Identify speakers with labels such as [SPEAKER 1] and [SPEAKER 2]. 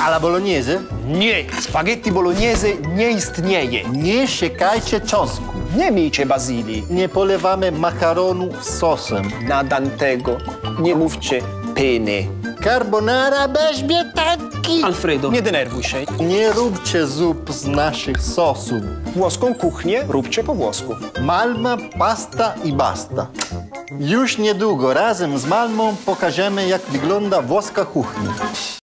[SPEAKER 1] A la bolognese?
[SPEAKER 2] Nie, spaghetti bolognese nie istnieje.
[SPEAKER 1] Nie siekajcie czosnku.
[SPEAKER 2] Nie miejcie bazylii.
[SPEAKER 1] Nie polewamy makaronu sosem.
[SPEAKER 2] Na Dantego nie mówcie pene.
[SPEAKER 1] Carbonara bez śmietanki.
[SPEAKER 2] Alfredo, nie denerwuj się.
[SPEAKER 1] Nie róbcie zup z naszych sosów.
[SPEAKER 2] Włoską kuchnię róbcie po włosku.
[SPEAKER 1] Malma, pasta i basta. Już niedługo razem z Malmą pokażemy, jak wygląda włoska kuchnia.